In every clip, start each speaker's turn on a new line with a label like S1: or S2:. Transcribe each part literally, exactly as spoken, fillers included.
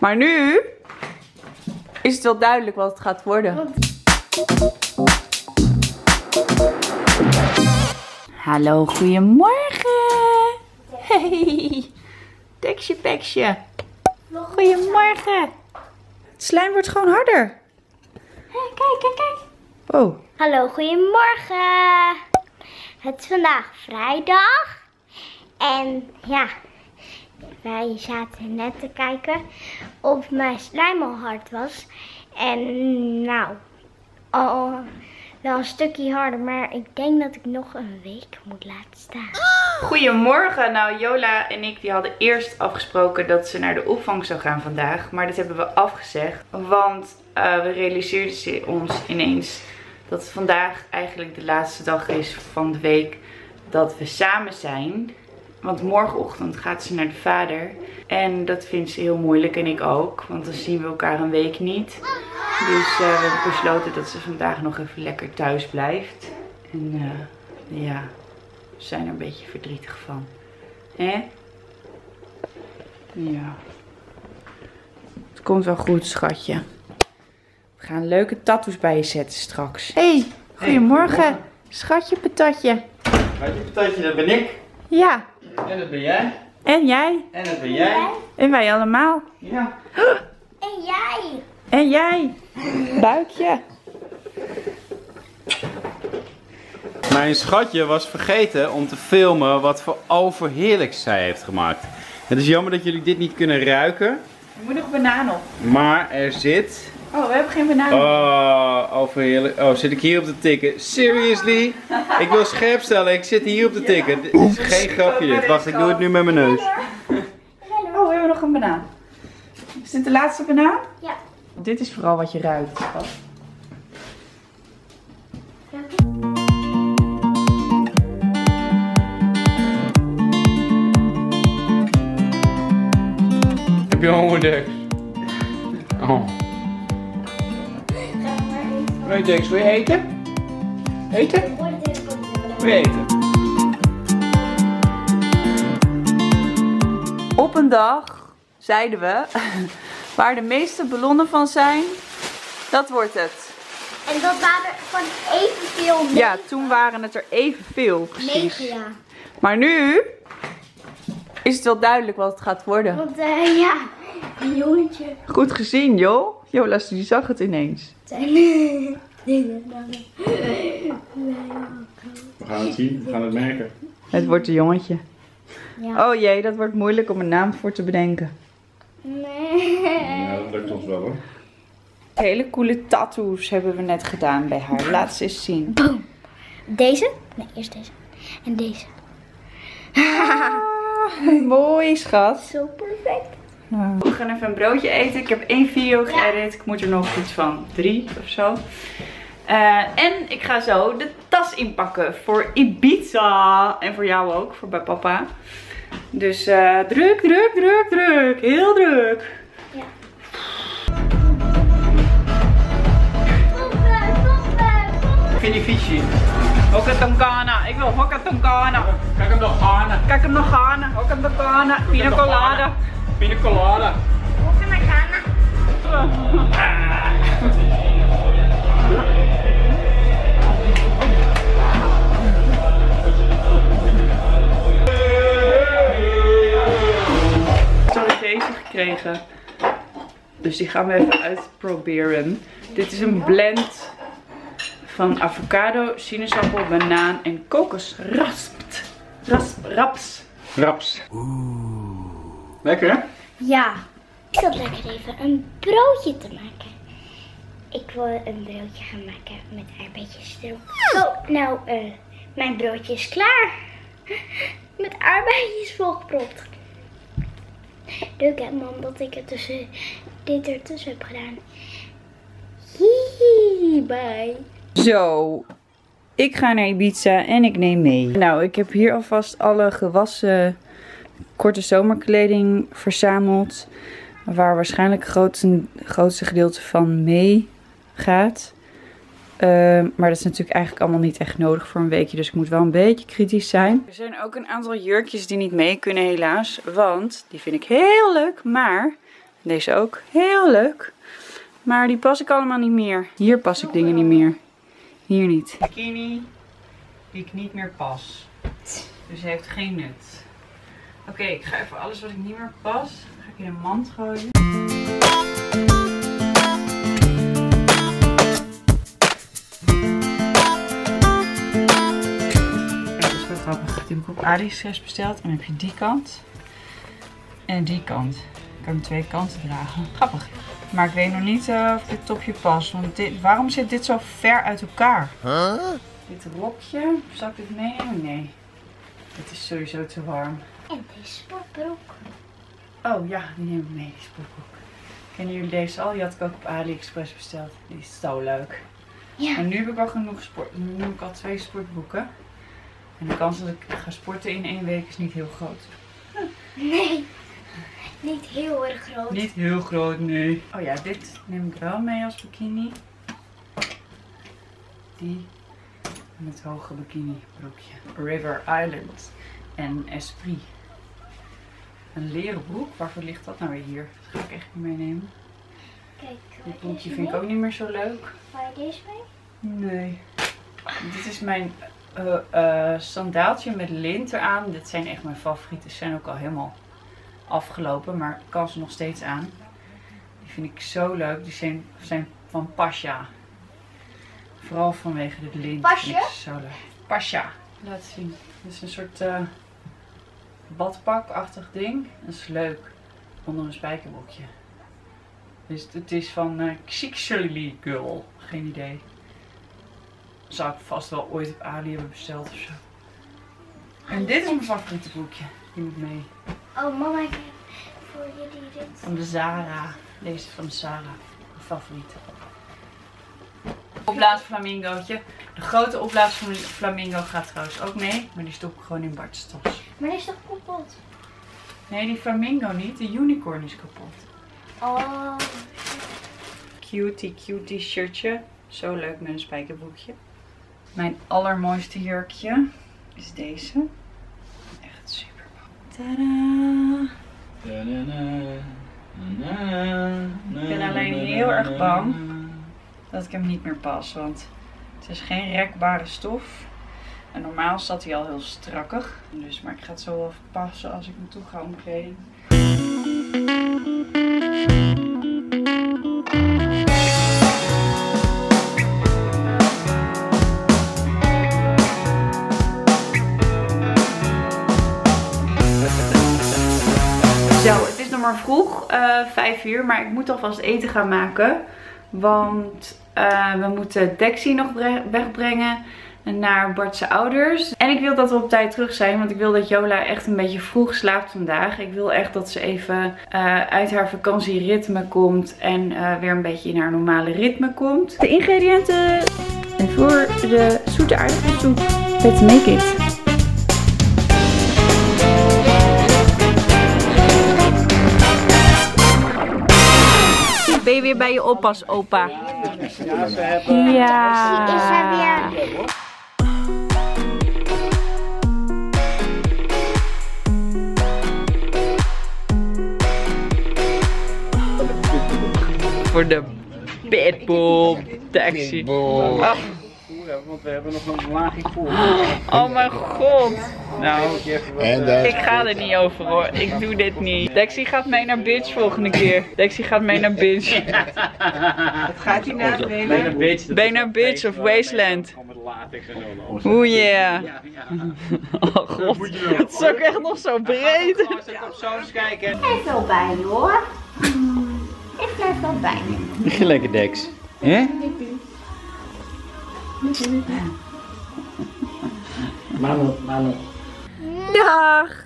S1: Maar nu is het wel duidelijk wat het gaat worden. Hallo, goedemorgen. Hey, Teksje Peksje. Goedemorgen. Het slijm wordt gewoon harder.
S2: Hey, kijk, kijk, kijk.
S1: Oh.
S2: Hallo, goedemorgen. Het is vandaag vrijdag. En ja, wij zaten net te kijken of mijn slijm al hard was. En nou, al wel een stukje harder, maar ik denk dat ik nog een week moet laten staan.
S1: Goedemorgen. Nou, Jola en ik die hadden eerst afgesproken dat ze naar de opvang zou gaan vandaag. Maar dat hebben we afgezegd. Want uh, we realiseerden ons ineens dat het vandaag eigenlijk de laatste dag is van de week dat we samen zijn. Want morgenochtend gaat ze naar de vader. En dat vindt ze heel moeilijk en ik ook. Want dan zien we elkaar een week niet. Dus uh, we hebben besloten dat ze vandaag nog even lekker thuis blijft. En uh, ja, we zijn er een beetje verdrietig van. Hè? Ja. Het komt wel goed, schatje. We gaan leuke tattoos bij je zetten straks. Hey, goedemorgen. Hey, schatje patatje.
S3: Schatje patatje, dat ben ik.
S1: Ja.
S3: En dat ben jij.
S1: En jij.
S3: En dat ben jij.
S1: En wij allemaal.
S3: Ja.
S2: En jij.
S1: En jij. Buikje.
S3: Mijn schatje was vergeten om te filmen wat voor overheerlijks zij heeft gemaakt. Het is jammer dat jullie dit niet kunnen ruiken.
S1: Er moet nog banaan op.
S3: Maar er zit...
S1: Oh, we hebben geen banaan op.
S3: Oh, overheerlijk. Oh, zit ik hier op te tikken? Seriously? Ik wil scherp stellen, ik zit hier op te tikken. Dit is geen grapje dit. Wacht, ik doe het nu met mijn neus.
S1: Oh, we hebben nog een banaan. Is dit de laatste banaan?
S2: Ja.
S1: Dit is vooral wat je ruikt.
S3: Heb je honger, Dex? Oh. Hé Dex, wil je eten? Eten? Wil je eten?
S1: Op een dag zeiden we, waar de meeste ballonnen van zijn, dat wordt het.
S2: En dat waren er van evenveel.
S1: Ja, toen waren het er evenveel, precies.
S2: Negen, ja.
S1: Maar nu is het wel duidelijk wat het gaat worden.
S2: Want uh, ja, een jongetje.
S1: Goed gezien, joh. Jola, die zag het ineens.
S2: Zijn dingen dan.
S3: We gaan het zien, we gaan het merken.
S1: Het wordt een jongetje.
S2: Ja.
S1: Oh jee, dat wordt moeilijk om een naam voor te bedenken.
S2: Nee.
S3: Ja, dat lukt ons wel hoor.
S1: Hele coole tattoos hebben we net gedaan bij haar. Laat ze eens zien.
S2: Boom. Deze? Nee, eerst deze. En deze.
S1: Ah, mooi, schat.
S2: Zo perfect.
S1: Nou, we gaan even een broodje eten. Ik heb één video geëdit. Ik moet er nog iets van drie of zo. Uh, en ik ga zo de tas inpakken voor Ibiza. En voor jou ook, voor bij papa. Dus uh, druk, druk, druk, druk. Heel druk.
S2: Ja.
S3: Vind je fietsje?
S1: Hokkatonkana. Ik wil hokkatonkana.
S3: Kijk hem nog gaan.
S1: Kijk hem nog gaan. Hokkatonkana. Pina colada.
S3: Pina colada.
S2: Hoe gaan we gaan?
S1: Sorry, deze gekregen. Dus die gaan we even uitproberen. Dit is een blend van avocado, sinaasappel, banaan en kokosraspt. Rasp, raps.
S3: Raps. Oeh. Lekker hè?
S2: Ja. Ik zat lekker even een broodje te maken. Ik wil een broodje gaan maken met aardbeidjes erop. Oh, nou, uh, mijn broodje is klaar. Met aardbeidjes volgepropt. Leuk hè, man, dat ik het tussen, dit ertussen heb gedaan. Hihi, bye.
S1: Zo, ik ga naar Ibiza en ik neem mee. Nou, ik heb hier alvast alle gewassen korte zomerkleding verzameld. Waar waarschijnlijk het grootste, grootste gedeelte van mee gaat. Uh, maar dat is natuurlijk eigenlijk allemaal niet echt nodig voor een weekje. Dus ik moet wel een beetje kritisch zijn. Er zijn ook een aantal jurkjes die niet mee kunnen helaas. Want die vind ik heel leuk. Maar Deze ook. Heel leuk. Maar die pas ik allemaal niet meer. Hier pas ik dingen niet meer. Hier niet. Bikini die ik niet meer pas. Dus hij heeft geen nut. Oké, okay, ik ga even alles wat ik niet meer pas, ga ik in een mand gooien. Dat is wel grappig. Die heb ik op AliExpress besteld. En dan heb je die kant. En die kant. Ik kan hem twee kanten dragen. Grappig. Maar ik weet nog niet uh, of dit topje past. Want dit, waarom zit dit zo ver uit elkaar? Huh? Dit rokje. Zal ik dit meenemen? Nee. Het is sowieso te warm.
S2: En deze sportbroek.
S1: Oh ja, die neem ik mee, die sportbroek. Kennen jullie deze al? Die had ik ook op AliExpress besteld. Die is zo leuk.
S2: Ja.
S1: En nu heb ik al genoeg sport. Nu heb ik al twee sportbroeken. En de kans dat ik ga sporten in één week is niet heel groot.
S2: Nee. Niet heel erg groot.
S1: Niet heel groot, nee. Oh ja, dit neem ik wel mee als bikini. Die en het hoge bikini broekje. River Island en Esprit. Een leren broek. Waarvoor ligt dat nou weer hier? Dat ga ik echt niet meenemen.
S2: Kijk,
S1: dit broekje vind ik ook niet meer zo leuk.
S2: Ga je deze mee?
S1: Nee. Dit is mijn uh, uh, sandaaltje met lint eraan. Dit zijn echt mijn favorieten. Ze zijn ook al helemaal afgelopen, maar ik kan ze nog steeds aan. Die vind ik zo leuk. Die zijn, zijn van Pasha. Vooral vanwege dit lint.
S2: Pasje?
S1: Vind ik zo leuk. Pasha. Laat zien. Dit is een soort uh, badpak-achtig ding. Dat is leuk. Onder een spijkerbroekje. Dus het is van uh, Xixely Girl. Geen idee. Zou ik vast wel ooit op Ali hebben besteld of zo. En dit is mijn favoriete broekje. Die moet mee.
S2: Oh mama, ik heb voor jullie dit.
S1: Van de Zara. Deze van de Zara. Mijn favoriete. Opblaasflamingootje. De grote opblaasflamingo gaat trouwens ook mee. Maar die stop ik gewoon in Bart's tas.
S2: Maar die is toch kapot?
S1: Nee, die flamingo niet. De unicorn is kapot.
S2: Oh.
S1: Cutie cutie shirtje. Zo leuk met een spijkerbroekje. Mijn allermooiste jurkje is deze. Echt super mooi. Tadaa! Ik ben alleen heel erg bang dat ik hem niet meer pas. Want het is geen rekbare stof. En normaal zat hij al heel strakkig. Dus, maar ik ga het zo wel passen als ik me toe ga omkleden. Zo, het is nog maar vroeg, uh, vijf uur, maar ik moet alvast eten gaan maken. Want uh, we moeten Dexy nog wegbrengen naar Bart's ouders. En ik wil dat we op tijd terug zijn, want ik wil dat Jola echt een beetje vroeg slaapt vandaag. Ik wil echt dat ze even uh, uit haar vakantieritme komt en uh, weer een beetje in haar normale ritme komt. De ingrediënten voor de zoete aardappelsoep. Let's make it! Ben je weer bij je oppas, opa?
S3: Ja, ze hebben...
S1: Ja.
S2: Is er weer...
S1: Voor de pitbull taxi.
S3: Oh. Want we hebben nog een laagje voor.
S1: Oh mijn god. Nou,
S3: en
S1: ik ga er niet over hoor. Ik doe dit niet. Dexy gaat mee naar Bitch volgende keer. Dexy gaat mee naar Bitch.
S4: Wat gaat hij naar beneden?
S1: Ben je naar Bitch of Wasteland? Oeh yeah. Oh god. Het is ook echt nog zo breed.
S2: Heeft wel bij hoor. Ik blijf wel bij.
S3: Lekker Dex. Hè?
S4: Mano, mano.
S1: Dag.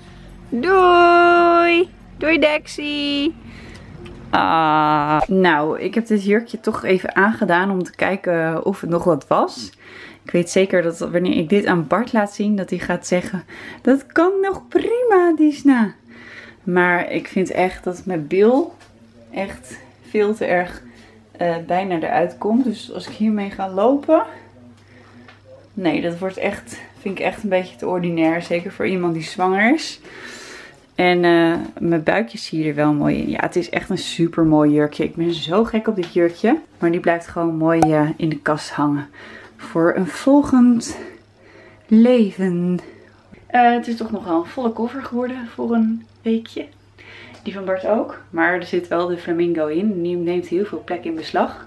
S1: Doei. Doei Dexy. Ah. Nou, ik heb dit jurkje toch even aangedaan om te kijken of het nog wat was. Ik weet zeker dat wanneer ik dit aan Bart laat zien, dat hij gaat zeggen, dat kan nog prima, Disna. Maar ik vind echt dat het met Bill echt veel te erg uh, bijna eruit komt. Dus als ik hiermee ga lopen... Nee, dat wordt echt, vind ik echt een beetje te ordinair. Zeker voor iemand die zwanger is. En uh, mijn buikje zie je er wel mooi in. Ja, het is echt een super mooi jurkje. Ik ben zo gek op dit jurkje. Maar die blijft gewoon mooi uh, in de kast hangen. Voor een volgend leven. Uh, het is toch nogal een volle koffer geworden voor een weekje. Die van Bart ook. Maar er zit wel de flamingo in. Die neemt heel veel plek in beslag.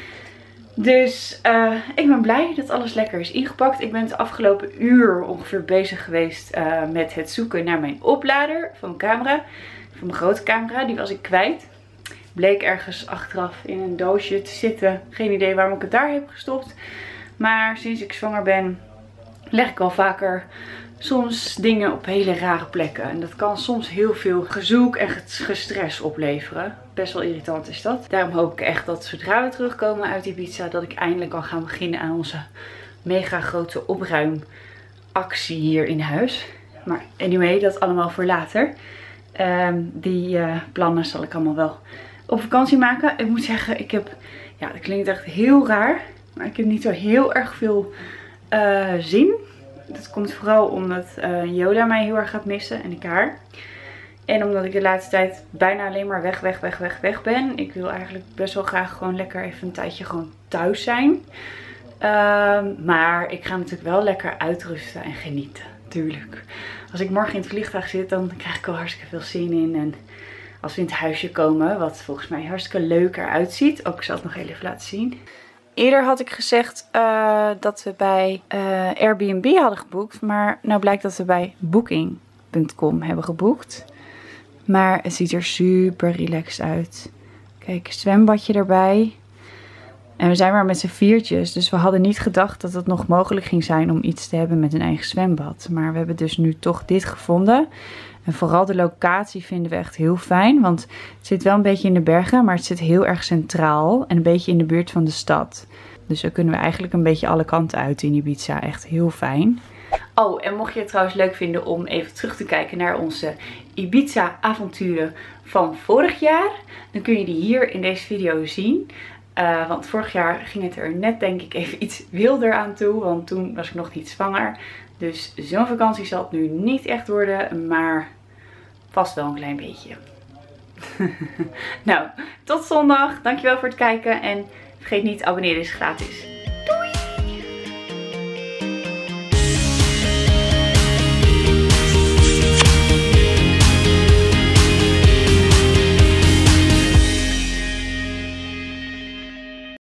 S1: Dus uh, ik ben blij dat alles lekker is ingepakt. Ik ben het afgelopen uur ongeveer bezig geweest uh, met het zoeken naar mijn oplader van mijn camera. Van mijn grote camera. Die was ik kwijt. Bleek ergens achteraf in een doosje te zitten. Geen idee waarom ik het daar heb gestopt. Maar sinds ik zwanger ben leg ik al vaker soms dingen op hele rare plekken. En dat kan soms heel veel gezoek en gestres opleveren. Best wel irritant is dat. Daarom hoop ik echt dat zodra we terugkomen uit Ibiza, dat ik eindelijk kan gaan beginnen aan onze mega grote opruimactie hier in huis. Maar anyway, dat allemaal voor later. Um, die uh, plannen zal ik allemaal wel op vakantie maken. Ik moet zeggen, ik heb, ja, dat klinkt echt heel raar, maar ik heb niet zo heel erg veel uh, zin. Dat komt vooral omdat uh, Yola mij heel erg gaat missen en ik haar. En omdat ik de laatste tijd bijna alleen maar weg, weg, weg, weg, weg ben. Ik wil eigenlijk best wel graag gewoon lekker even een tijdje gewoon thuis zijn. Um, maar ik ga natuurlijk wel lekker uitrusten en genieten. Tuurlijk. Als ik morgen in het vliegtuig zit, dan krijg ik al hartstikke veel zin in. En als we in het huisje komen, wat volgens mij hartstikke leuk eruit ziet. Ook ik zal het nog even laten zien. Eerder had ik gezegd uh, dat we bij uh, Airbnb hadden geboekt. Maar nou blijkt dat we bij booking punt com hebben geboekt. Maar het ziet er super relaxed uit. Kijk, zwembadje erbij. En we zijn maar met z'n viertjes. Dus we hadden niet gedacht dat het nog mogelijk ging zijn om iets te hebben met een eigen zwembad. Maar we hebben dus nu toch dit gevonden. En vooral de locatie vinden we echt heel fijn. Want het zit wel een beetje in de bergen, maar het zit heel erg centraal. En een beetje in de buurt van de stad. Dus zo kunnen we eigenlijk een beetje alle kanten uit in Ibiza. Echt heel fijn. Oh, en mocht je het trouwens leuk vinden om even terug te kijken naar onze Ibiza avonturen van vorig jaar. Dan kun je die hier in deze video zien. Uh, want vorig jaar ging het er net denk ik even iets wilder aan toe. Want toen was ik nog niet zwanger. Dus zo'n vakantie zal het nu niet echt worden. Maar vast wel een klein beetje. Nou, tot zondag. Dankjewel voor het kijken. En vergeet niet, abonneren is gratis.